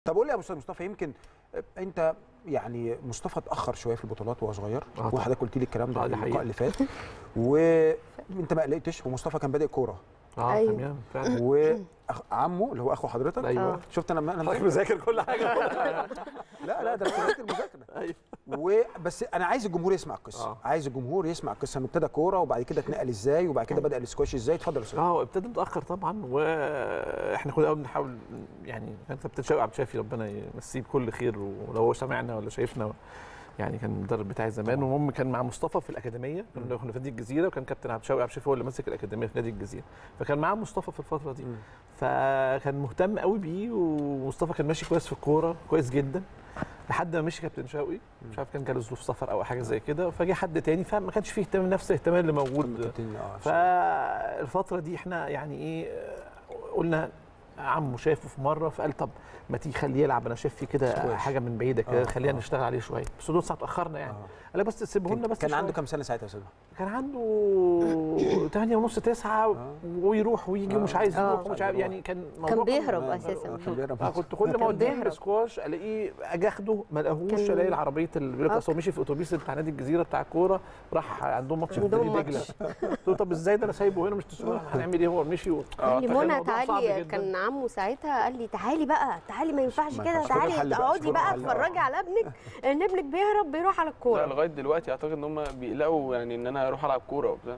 طب قول لي يا استاذ مصطفى، يمكن انت يعني مصطفى اتاخر شويه في البطولات وهو صغير، وحضرتك قلت لي الكلام ده في اللقاء اللي فات، وانت ما قلقتش، ومصطفى كان بادئ كوره. أيوه. تمام فعلا. وعمه اللي هو اخو حضرتك، ايوه شفت انا مذاكر كل حاجه. لا ده مذاكر ايوه. بس انا عايز الجمهور يسمع القصه، عايز الجمهور يسمع القصه انه ابتدى كوره وبعد كده اتنقل ازاي وبعد كده بدا السكواش ازاي. اتفضل يا استاذ. ابتدى متاخر طبعا، واحنا كنا اول بنحاول يعني كان كابتن شوقي عبد الشافي ربنا يمسيه بكل خير، ولو هو سمعنا ولا شايفنا يعني كان المدرب بتاعي زمان. وهم كان مع مصطفى في الاكاديميه، كنا في نادي الجزيره، وكان كابتن عبد الشافي هو اللي ماسك الاكاديميه في نادي الجزيره، فكان معاه مصطفى في الفتره دي. فكان مهتم قوي بيه، ومصطفى كان ماشي كويس في الكوره كويس جدا لحد ما مشي كابتن شوقي، مش عارف كان جاله ظروف سفر او حاجه زي كده، فجه حد تاني فما كانش فيه اهتمام نفس الاهتمام اللي موجود. فالفتره دي احنا يعني ايه قلنا عمه شافه في مره فقال طب ما تيجي خليه يلعب، انا شايف فيه كده حاجه من بعيده كده، خلينا نشتغل عليه شويه، بس دول ساعه اتاخرنا يعني. قال بس سيبه لنا بس. كان عنده كام سنه ساعتها يا استاذ؟ كان عنده 8 ونص 9 ويروح ويجي ومش عايز يروح ومش عارف يعني كان بيهرب اساسا. كنت كل ما اوديه السكواش الاقيه اجي اخده ما الاقيهوش، الاقي العربيه اللي بيقول لك هو مشي في اتوبيس بتاع نادي الجزيره بتاع الكوره، راح عندهم ماتش في نادي دجله. قلت له طب ازاي ده انا سايبه هنا مش تسوق، هنعمل ايه؟ هو مشي قال لي منى تعالي، كان عمه ساعتها قال لي تعالي بقى، تعالي ما ينفعش كده، تعالي اقعدي بقى اتفرجي على ابنك ان ابنك بيهرب بيروح على الكوره. لغايه دلوقتي اعتقد ان هم بيقلقوا يعني ان انا اروح العب كوره وبتاع.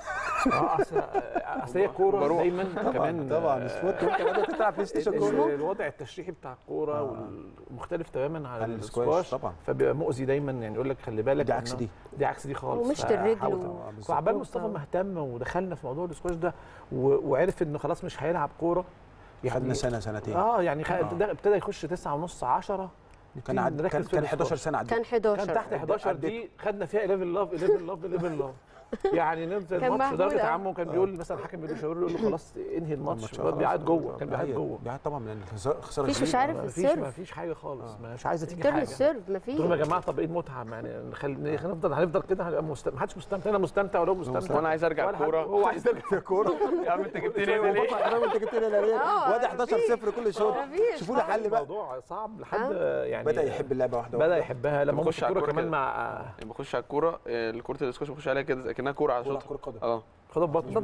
اصل هي كوره دايما كمان طبعا سبوت. وانت بدات تلعب بلاي ستيشن كوره، الوضع التشريحي بتاع الكوره مختلف تماما عن السكواش طبعا، فبيبقى مؤذي دايما يعني يقول لك خلي بالك دي عكس دي عكس دي خالص، ومشط الرجل. فعبال مصطفى مهتم ودخلنا في موضوع السكواش ده وعرف انه خلاص مش هيلعب كوره يعني، خدنا سنه سنتين يعني ابتدى يخش 9 ونص 10 كان 11 سنه عدى. كان 11 كان تحت 11 دي خدنا فيها 11 لاف يعني ننزل الماتش لدرجه عمه كان بيقول مثلا الحكم بيقول له خلاص انهي الماتش، بيقعد جوه، كان بيقعد جوه بيقعد طبعا من الخساره. مش عارف السيرف، مفيش حاجه خالص، مش عايزه تيجي حاجه. السيرف مفيش. قلت لهم يا جماعه طب ايه المتعه يعني، هنفضل كده هنبقى ما حدش مستمتع، انا مستمتع ولو مستمتع وانا عايز ارجع الكوره، هو عايز يرجع الكوره. يا عم انت جبتني ليه؟ انت جبتني ليه؟ وادي 11-0 كل شوط. شوفوا لي حل بقى. الموضوع صعب لحد يعني بدا يحب اللعبه واحده بدا يحبها لما بخش على الكوره كمان مع بخش على الكوره، الكوره الاسكواش بخش عليها كده كانها كوره على شوط. خدها ببطنه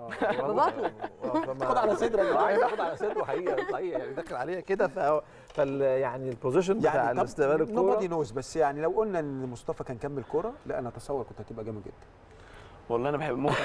خد على صدرك. خد على صدره حقيقه يعني داخل عليها كده. يعني البوزيشن بتاع الاستقبال الكوره نوبادي نوز. بس يعني لو قلنا ان مصطفى كان كمل كوره، لا انا اتصور كنت هتبقى جامد جدا. والله انا بحب، ممكن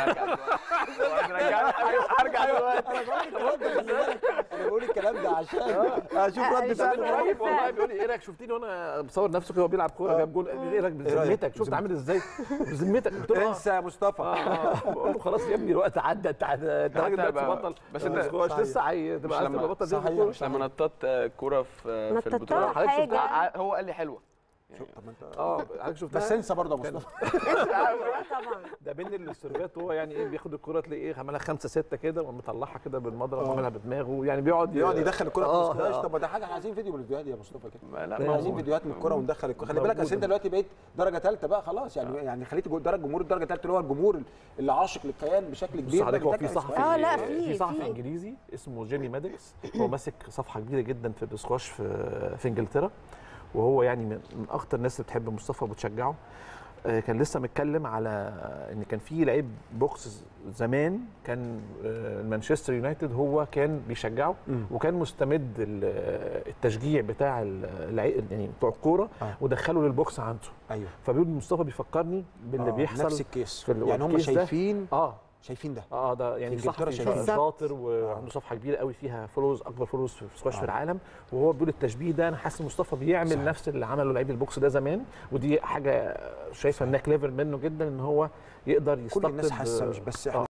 ارجع دلوقتي. انا بقول الكلام ده عشان اشوف رد فعله. والله بيقول لي ايه رايك شفتيني وانا بصور نفسي كده بيلعب كوره جاب جول، ايه رايك بذمتك شفت عامل ازاي بذمتك؟ قلت له انسى يا مصطفى. بقول له خلاص يا ابني الوقت عدى، انت راجل دلوقتي بطل، بس انت لسه هتبقى عايز تبقى بطل. مش لما نططت الكوره في البطوله هو قال لي حلوه طب ما انت حضرتك شفتها، بس انسى برضه يا مصطفى. طبعا ده بين السيرفات هو يعني ايه بياخد الكوره تلاقيه ايه عملها 5 6 كده ومطلعها كده بالمضرب وعملها بدماغه، يعني بيقعد يدخل الكوره في السكواش. طب ده حاجه احنا عايزين فيديو من الفيديوهات دي يا مصطفى كده. لا عايزين فيديوهات من الكوره وندخل الكوره. خلي بالك اصل انت دلوقتي بقيت درجه ثالثه بقى خلاص، يعني خليت جمهور الدرجه الثالثه اللي هو الجمهور اللي عاشق للكيان بشكل كبير. هو في صحفي لا في صحفي انجليزي اسمه جيمي مادكس، هو ماسك صفحه كبيره جدا في السكواش في انجلترا، وهو يعني من اكتر الناس اللي بتحب مصطفى وبتشجعه. كان لسه متكلم على ان كان في لعيب بوكس زمان كان مانشستر يونايتد هو كان بيشجعه، وكان مستمد التشجيع بتاع يعني بتوع الكوره ودخله للبوكس عنده. ايوه، فبيقول مصطفى بيفكرني باللي بيحصل نفس الكيس، يعني هم شايفين ده ده يعني صحفي شاطر وعنده صفحه كبيره قوي فيها فولوز، اكبر فولوز في السكواش في العالم، وهو بيقول التشبيه ده انا حاسس مصطفى بيعمل نفس اللي عمله لعيب البوكس ده زمان، ودي حاجه شايفه انها كليفر منه جدا ان هو يقدر يستقطب. كل الناس حاسه مش بس احنا